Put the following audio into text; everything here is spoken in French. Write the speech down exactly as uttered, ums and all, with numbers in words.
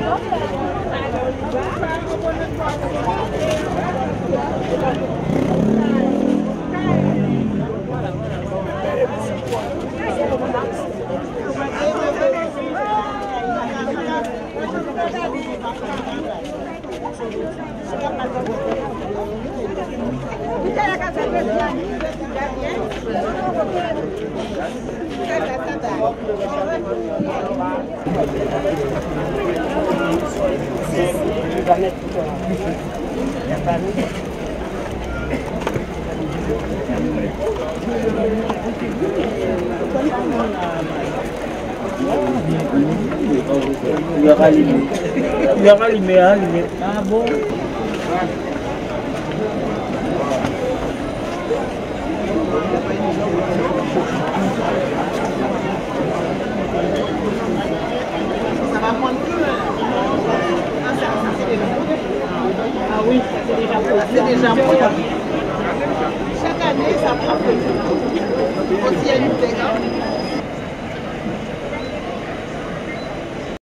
Il a rallumé. Il a rallumé, hein, allumé. Ah bon? Ça va prendre plus. Ah oui, c'est déjà pour. C'est déjà pour.